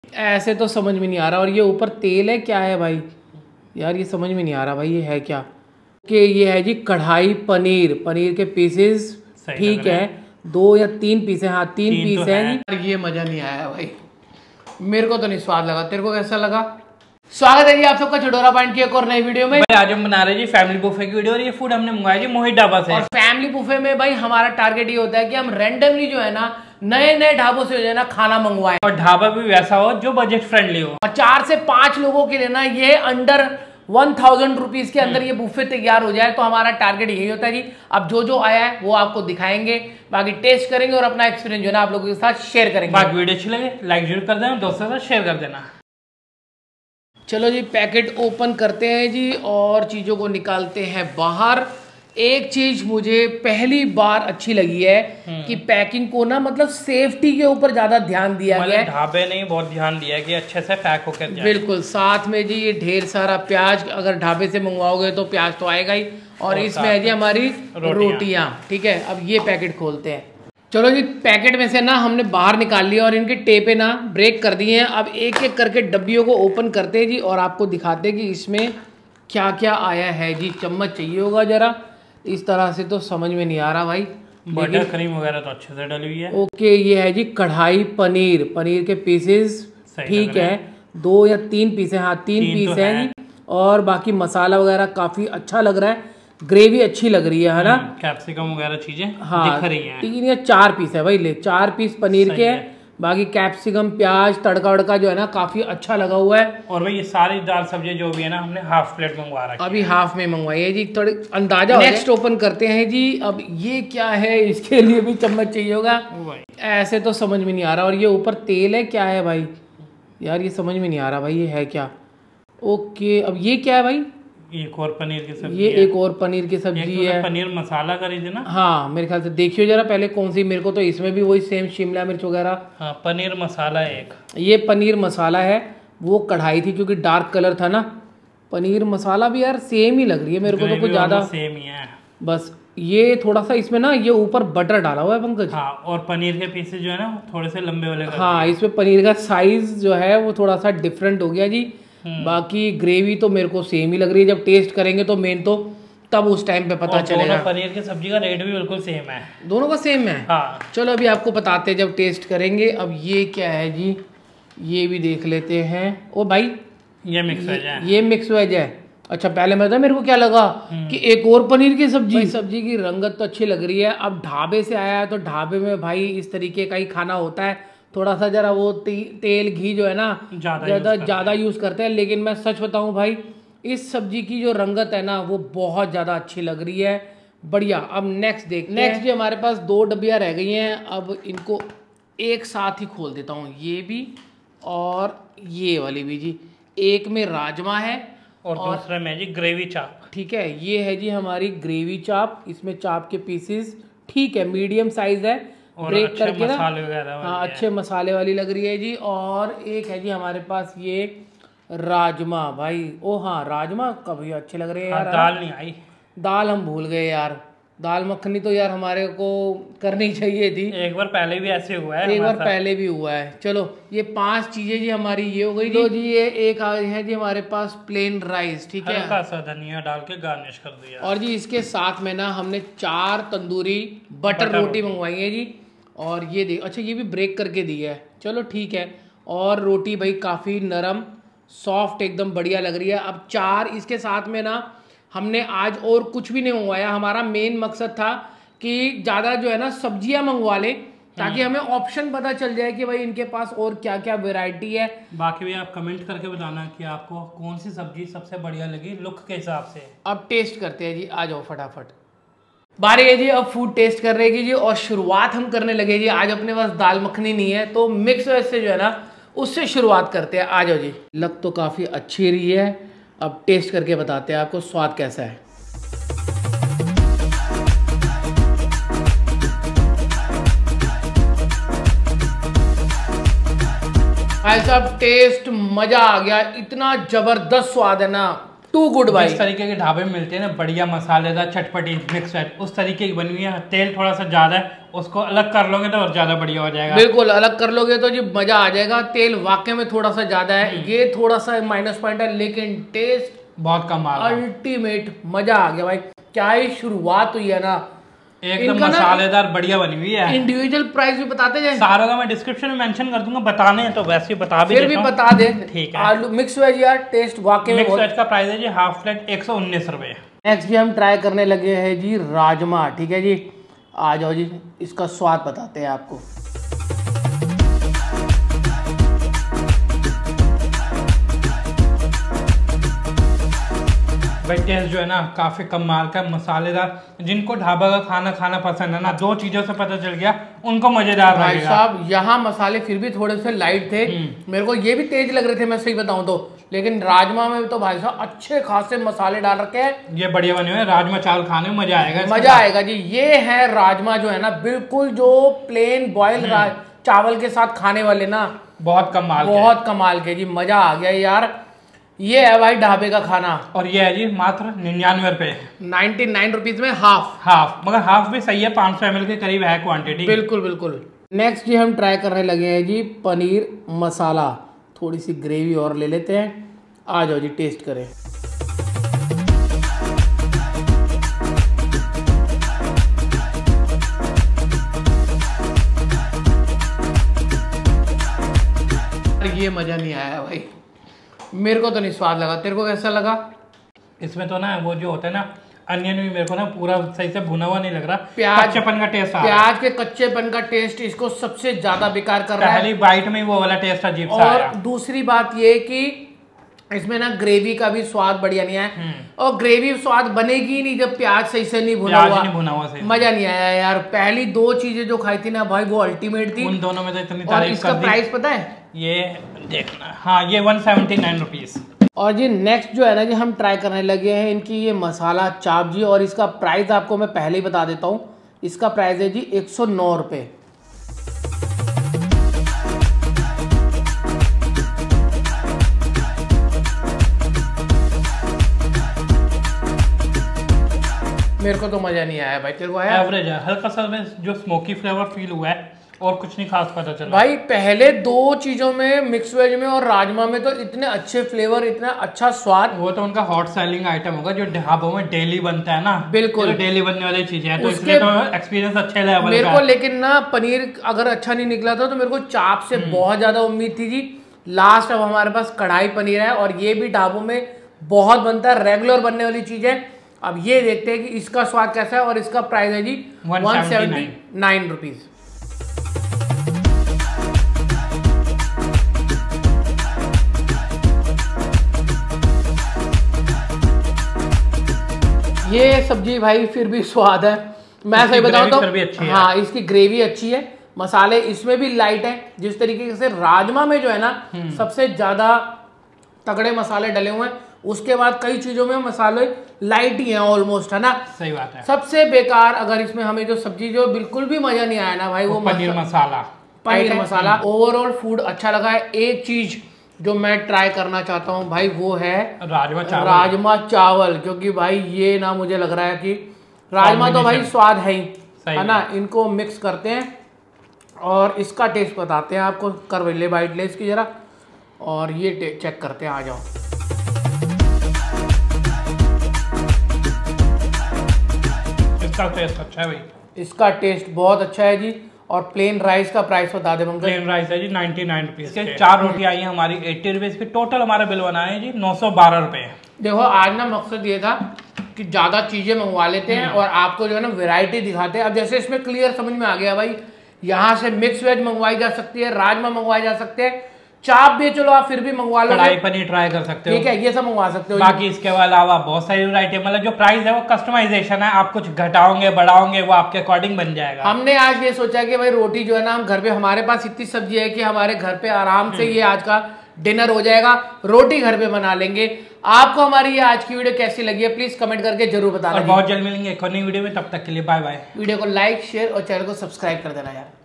ऐसे तो समझ में नहीं आ रहा। और ये ऊपर तेल है, क्या है भाई यार, ये समझ में नहीं आ रहा भाई, ये है क्या। कि ये है जी कढ़ाई पनीर, पनीर के पीसेस ठीक है, 2 या 3 पीस है। हाँ 3 पीस है जी। ये मजा नहीं आया भाई, मेरे को तो नहीं स्वाद लगा। तेरे को कैसा लगा? स्वागत है जी आप सबका चटोरा पॉइंट की एक और नई वीडियो में। आज हम बना रहे जी फैमिली बुफे की वीडियो और ये फूड हमने मंगवाया जी मोहित ढाबा से। और फैमिली बुफे में भाई हमारा टारगेट ये होता है कि हम रैंडमली जो है ना नए नए ढाबों से जो है ना खाना मंगवाएं और ढाबा भी वैसा हो जो बजट फ्रेंडली हो। और 4 से 5 लोगों के लिए ना ये अंडर 1000 रुपीज के अंदर ये बुफे तैयार हो जाए, तो हमारा टारगेट यही होता है जी। अब जो आया है वो आपको दिखाएंगे, बाकी टेस्ट करेंगे और अपना एक्सपीरियंस जो है ना आप लोगों के साथ शेयर करेंगे। बाकी वीडियो अच्छी लगे लाइक जरूर कर देना, दोस्तों के साथ शेयर कर देना। चलो जी पैकेट ओपन करते हैं जी और चीज़ों को निकालते हैं बाहर। एक चीज मुझे पहली बार अच्छी लगी है कि पैकिंग को ना मतलब सेफ्टी के ऊपर ज्यादा ध्यान दिया गया है। ढाबे ने बहुत ध्यान दिया है कि अच्छे से पैक होकर जाए। बिल्कुल। साथ में जी ये ढेर सारा प्याज, अगर ढाबे से मंगवाओगे तो प्याज तो आएगा ही, और इसमें है जी हमारी रोटियां। ठीक है, अब ये पैकेट खोलते हैं। चलो जी पैकेट में से ना हमने बाहर निकाल लिया और इनके टेपे ना ब्रेक कर दिए हैं। अब एक एक करके डब्बियों को ओपन करते हैं जी और आपको दिखाते हैं कि इसमें क्या क्या आया है जी। चम्मच चाहिए होगा जरा, इस तरह से तो समझ में नहीं आ रहा भाई। बटर क्रीम वगैरह तो अच्छे से डली हुई है। ओके, ये है जी कढ़ाई पनीर, पनीर के पीसेस ठीक है, 2 या 3 पीस है। हाँ 3 पीस है जी। और बाकी मसाला वगैरह काफी अच्छा लग रहा है, ग्रेवी अच्छी लग रही है ना। कैप्सिकम वगैरह चीजें हाँ दिख रही हैं। 3 या 4 पीस है भाई, ले 4 पीस पनीर के है। बाकी कैप्सिकम प्याज तड़का वड़का जो है ना काफी अच्छा लगा हुआ है। और भाई ये सारी दाल सब्जी जो भी है ना हमने हाफ प्लेट मंगवा रखी है। अभी हाफ में मंगवाई है जी, थोड़ी अंदाजा। नेक्स्ट ओपन करते हैं जी। अब ये क्या है, इसके लिए भी चम्मच चाहिए होगा। ऐसे तो समझ में नहीं आ रहा। और ये ऊपर तेल है, क्या है भाई यार, ये समझ में नहीं आ रहा भाई, ये है क्या। ओके, अब ये क्या है भाई? एक और पनीर की सब्जी ये है। एक और पनीर की सब्जी है। पनीर मसाला करी थी ना। हाँ मेरे ख्याल से देखियो जरा पहले कौन सी। मेरे को तो इसमें भी वही सेम शिमला मिर्च वगैरह। हाँ पनीर मसाला एक, ये पनीर मसाला है। वो कढ़ाई थी क्योंकि डार्क कलर था ना। पनीर मसाला भी यार सेम ही लग रही है मेरे को तो, कुछ ज्यादा सेम ही है। बस ये थोड़ा सा इसमें ना ये ऊपर बटर डाला हुआ है पंकज। हाँ और पनीर के पीसेस जो है ना थोड़े से लंबे वाले। हाँ इसमें पनीर का साइज जो है वो थोड़ा सा डिफरेंट हो गया जी। बाकी ग्रेवी तो मेरे को सेम ही लग रही है, जब टेस्ट करेंगे तो मेन तो तब उस टाइम पे पता चलेगा। पनीर की सब्जी का रेट भी बिल्कुल सेम है, दोनों का सेम है। हाँ चलो अभी आपको बताते हैं जब टेस्ट करेंगे। अब ये क्या है जी, ये भी देख लेते हैं। ओ भाई ये मिक्स वेज है। ये मिक्स वेज है। अच्छा पहले मैं मेरे को क्या लगा कि एक और पनीर की सब्जी। सब्जी की रंगत तो अच्छी लग रही है। अब ढाबे से आया है तो ढाबे में भाई इस तरीके का ही खाना होता है, थोड़ा सा जरा वो तेल घी जो है ना ज़्यादा यूज़ करते हैं। लेकिन मैं सच बताऊं भाई, इस सब्जी की जो रंगत है ना वो बहुत ज़्यादा अच्छी लग रही है, बढ़िया। अब नेक्स्ट देखते हैं। नेक्स्ट भी हमारे पास 2 डब्बियाँ रह गई हैं। अब इनको एक साथ ही खोल देता हूँ, ये भी और ये वाली भी जी। एक में राजमा है और दूसरे में जी ग्रेवी चाप। ठीक है, ये है जी हमारी ग्रेवी चाप। इसमें चाप के पीसेस ठीक है, मीडियम साइज है, ब्रेक करके ना। हाँ अच्छे मसाले वाली लग रही है जी। और एक है जी हमारे पास ये राजमा भाई। ओ हाँ राजमा कभी अच्छे लग रहे हैं यार। दाल नहीं आई, दाल हम भूल गए यार। दाल मखनी तो यार हमारे को करनी चाहिए थी। एक बार पहले भी ऐसे हुआ है, एक बार पहले भी हुआ है। चलो ये 5 चीजें जी हमारी ये हो गई जी। तो जी ये एक है जी हमारे पास प्लेन राइस, ठीक है, हल्का सा धनिया डाल के गार्निश कर दिया। और जी इसके साथ में ना हमने 4 तंदूरी बटर रोटी मंगवाई है जी। और ये देख, अच्छा ये भी ब्रेक करके दी है, चलो ठीक है। और रोटी भाई काफ़ी नरम सॉफ्ट एकदम बढ़िया लग रही है। अब 4 इसके साथ में ना हमने आज और कुछ भी नहीं मंगवाया। हमारा मेन मकसद था कि ज़्यादा जो है ना सब्जियां मंगवा लें, ताकि हमें ऑप्शन पता चल जाए कि भाई इनके पास और क्या क्या वैरायटी है। बाकी भी आप कमेंट करके बताना कि आपको कौन सी सब्जी सबसे बढ़िया लगी लुक के हिसाब से। अब टेस्ट करते हैं जी, आ जाओ फटाफट। बारी है जी अब फूड टेस्ट करने की जी, और शुरुआत हम करने लगे जी। आज अपने पास दाल मखनी नहीं है तो मिक्स वेज से जो है ना उससे शुरुआत करते हैं। आ जाओ जी। लग तो काफ़ी अच्छी रही है, अब टेस्ट करके बताते हैं आपको स्वाद कैसा है। भाई साहब टेस्ट मज़ा आ गया, इतना ज़बरदस्त स्वाद है ना। टू गुड भाई। इस तरीके के ढाबे में मिलते हैं ना बढ़िया मसालेदार चटपटी मिक्स वेज, उस तरीके की बनी हुई है। तेल थोड़ा सा ज्यादा है, उसको अलग कर लोगे तो और ज्यादा बढ़िया हो जाएगा। बिल्कुल अलग कर लोगे तो जी मजा आ जाएगा। तेल वाकई में थोड़ा सा ज्यादा है, ये थोड़ा सा माइनस पॉइंट है, लेकिन टेस्ट बहुत कमाल, अल्टीमेट, मजा आ गया भाई। क्या ही शुरुआत हुई है ना, एकदम मसालेदार बढ़िया बनी हुई है। इंडिविजुअल प्राइस भी बताते जाए, सारा का मैं डिस्क्रिप्शन में मेंशन कर दूंगा, बताने हैं तो वैसे बता भी फिर भी बता दे। ठीक है। आलू मिक्स वेज यार, टेस्ट वाकई में मिक्स वेज का प्राइस है जी हाफ प्लेट 119 रुपए। नेक्स्ट जी हम ट्राई करने लगे हैं जी राजमा। ठीक है जी, आ जाओ जी, इसका स्वाद बताते हैं आपको। भाई टेस्ट जो है ना काफी कमाल का, मसालेदार। जिनको ढाबा का खाना खाना पसंद है ना, दो चीजों से पता चल गया उनको मजेदार भाई लगेगा। साहब यहाँ मसाले फिर भी थोड़े से लाइट थे, मेरे को ये भी तेज लग रहे थे मैं सही बताऊं तो, लेकिन राजमा में तो भाई साहब अच्छे खासे मसाले डाल रखे हैं। ये बढ़िया बने हुए, राजमा चावल खाने में मजा आएगा, मजा आएगा जी। ये है राजमा जो है ना, बिल्कुल जो प्लेन बॉयल चावल के साथ खाने वाले ना, बहुत कमाल, बहुत कमाल के जी, मजा आ गया यार। ये है भाई ढाबे का खाना, और ये है जी मात्र 99 रुपए, 99 रुपीज में हाफ। मगर हाफ भी सही है, 500 ml के करीब है क्वांटिटी। बिल्कुल बिल्कुल। नेक्स्ट जी हम ट्राई करने लगे हैं जी पनीर मसाला। थोड़ी सी ग्रेवी और ले लेते हैं, आ जाओ जी टेस्ट करें। ये मजा नहीं आया भाई, मेरे को तो नहीं स्वाद लगा। तेरे को कैसा लगा? इसमें तो ना वो जो होता है ना अनियन भी मेरे को ना पूरा सही से भुना हुआ नहीं लग रहा, प्याज कच्चेपन का टेस्ट आ रहा है। प्याज के कच्चेपन का टेस्ट इसको सबसे ज्यादा बेकार कर रहा है। पहली बाइट में वो वाला टेस्ट अजीब सा आया। और दूसरी बात ये कि इसमें ना ग्रेवी का भी स्वाद बढ़िया नहीं है, और ग्रेवी स्वाद बनेगी ही नहीं जब प्याज सही से नहीं भुना हुआ सही। मजा नहीं आया यार। पहली दो चीजें जो खाई थी ना भाई वो अल्टीमेट थी, उन दोनों में तो इतनी और तारीफ इसका प्राइस पता है? ये देखना, हाँ ये 179 रुपीज। और जी नेक्स्ट जो है ना जी हम ट्राई करने लगे हैं इनकी ये मसाला चाप जी, और इसका प्राइस आपको मैं पहले ही बता देता हूँ। इसका प्राइस है जी 109 रुपये। मेरे को तो मजा नहीं आया भाई, तेरे को आया? एवरेज है, हल्का सा में जो स्मोकी फ्लेवर फील हुआ है और कुछ नहीं खास पता चला भाई। पहले दो चीजों में, मिक्स वेज में और राजमा में तो इतने अच्छे फ्लेवर, इतना अच्छा स्वाद। वो तो उनका हॉट सेलिंग आइटम होगा जो ढाबों में डेली बनता है ना। बिल्कुल डेली बनने वाली चीजें हैं, तो इसलिए तो एक्सपीरियंस अच्छे लेवल का मेरे को। लेकिन ना पनीर अगर अच्छा नहीं निकला था तो मेरे को चाप से बहुत ज्यादा उम्मीद थी जी। लास्ट अब हमारे पास कढ़ाई पनीर है, और ये भी ढाबों में बहुत बनता है, रेगुलर बनने वाली चीज है। अब ये देखते हैं कि इसका स्वाद कैसा है, और इसका प्राइस है जी 179 रुपीज। ये सब्जी भाई फिर भी स्वाद है, मैं सही बताऊं तो। हाँ इसकी ग्रेवी अच्छी है, मसाले इसमें भी लाइट है। जिस तरीके से राजमा में जो है ना सबसे ज्यादा तगड़े मसाले डले हुए हैं, उसके बाद कई चीजों में मसाले लाइट ही हैं ऑलमोस्ट, है ना। सही बात है। सबसे बेकार अगर इसमें हमें जो सब्जी जो बिल्कुल भी मजा नहीं आया ना भाई, वो पनीर मसाला। ओवरऑल फूड अच्छा लगा है। एक चीज जो मैं ट्राई करना चाहता हूँ भाई वो है राजमा चावल, क्योंकि भाई ये ना मुझे लग रहा है कि राजमा तो भाई स्वाद है ही, है ना। इनको मिक्स करते हैं और इसका टेस्ट बताते हैं आपको। कर ले बाइट ले इसकी जरा, और ये चेक करते हैं, आ जाओ। इसका टेस्ट अच्छा है भाई, इसका टेस्ट बहुत अच्छा है जी। और प्लेन राइस का प्राइस बता दे। प्लेन राइस है जी 99 रुपीज के। 4 रोटी आई है हमारी 80 रुपीज की। टोटल हमारा बिल बना है जी 912 रुपए। देखो आज ना मकसद ये था कि ज्यादा चीजें मंगवा लेते हैं और आपको जो है ना वैरायटी दिखाते हैं। अब जैसे इसमें क्लियर समझ में आ गया भाई, यहाँ से मिक्स वेज मंगवाई जा सकती है, राजमा मंगवाए जा सकते हैं, चाप भी चलो आप फिर भी मंगवा लो, कढ़ाई पनीर ट्राई कर सकते हो, ठीक है, ये सब मंगवा सकते हो। बाकी इसके अलावा बहुत सारी वैरायटी, मतलब जो प्राइस है वो कस्टमाइजेशन है, आप कुछ घटाओगे बढ़ाओगे वो आपके अकॉर्डिंग बन जाएगा। हमने आज ये सोचा कि भाई रोटी जो है ना हम घर पे, हमारे पास इतनी सब्जी है कि हमारे घर पे आराम से ये आज का डिनर हो जाएगा, रोटी घर पे बना लेंगे। आपको हमारी ये आज की वीडियो कैसी लगी है प्लीज कमेंट करके जरूर बताना। बहुत जल्द मिलेंगे एक और नई वीडियो में, तब तक के लिए बाय बाय। वीडियो को लाइक शेयर और चैनल को सब्सक्राइब कर देना यार।